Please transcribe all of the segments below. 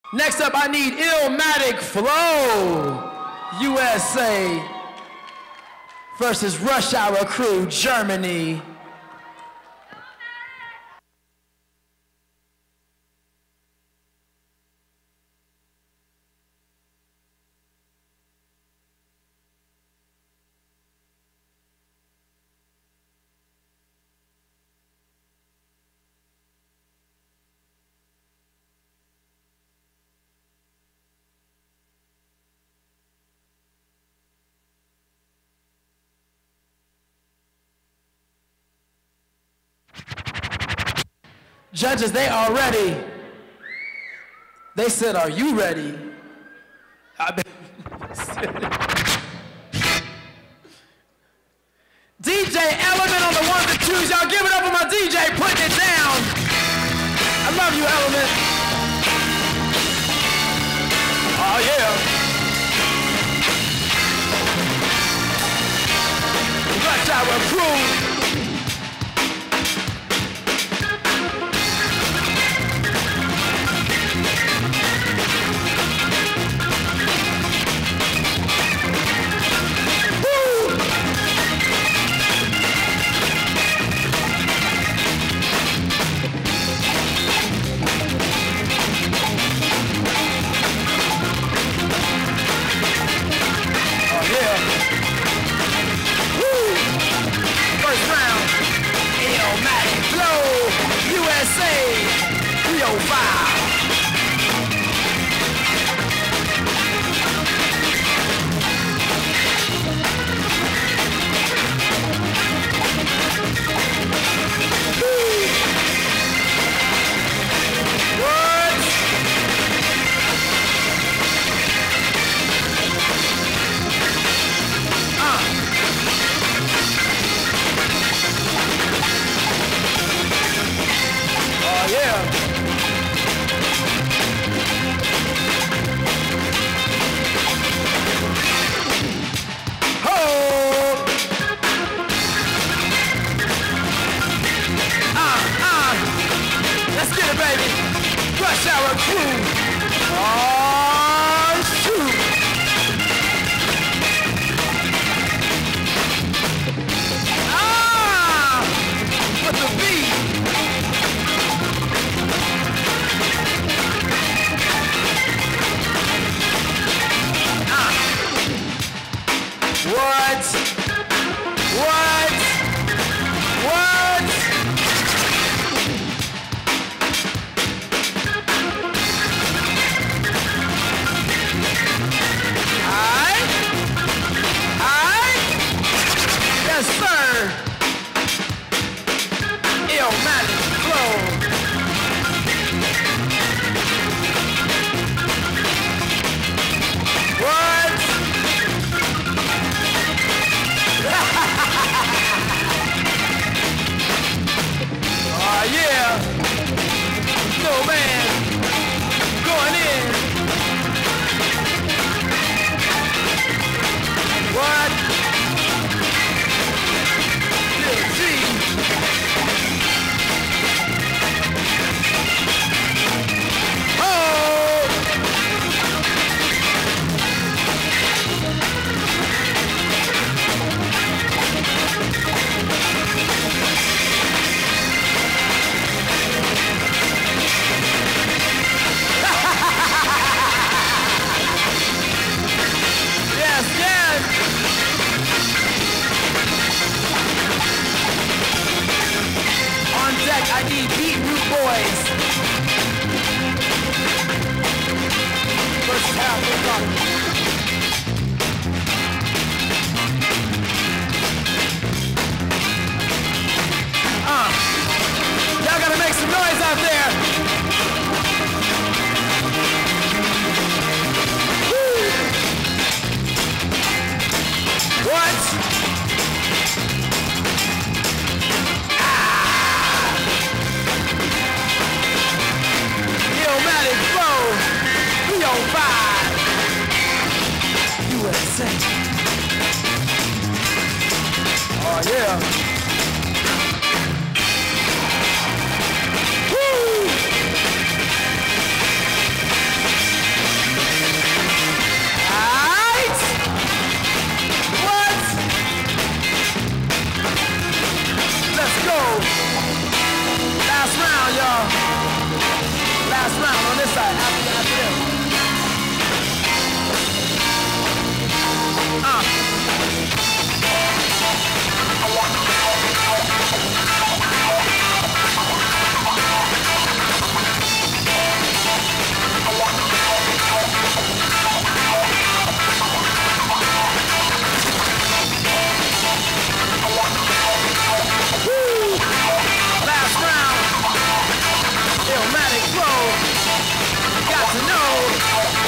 Next up, I need Illmatic Flow, USA versus Rush Hour Crew, Germany. Judges, they are ready. They said, are you ready? DJ Element on the ones and twos. Y'all give it up for my DJ putting it down. I love you, Element. Oh, yeah. Rush Hour Crew.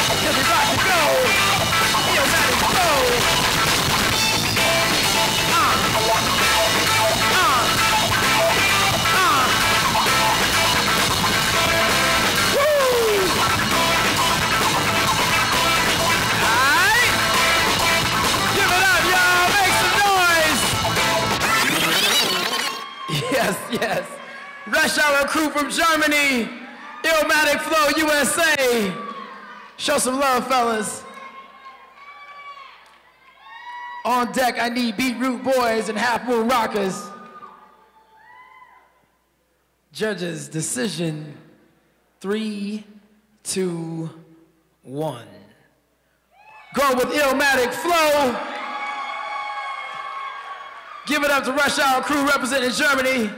Cause we rock to go. Illmatic flow. Yes, yes. Rush Hour crew from Germany. Illmatic Flow, USA. Show some love, fellas. On deck, I need Beetroot Boys and Half Moon Rockers. Judges, decision 3, 2, 1. Go with Illmatic Flow. Give it up to Rush Hour crew representing Germany.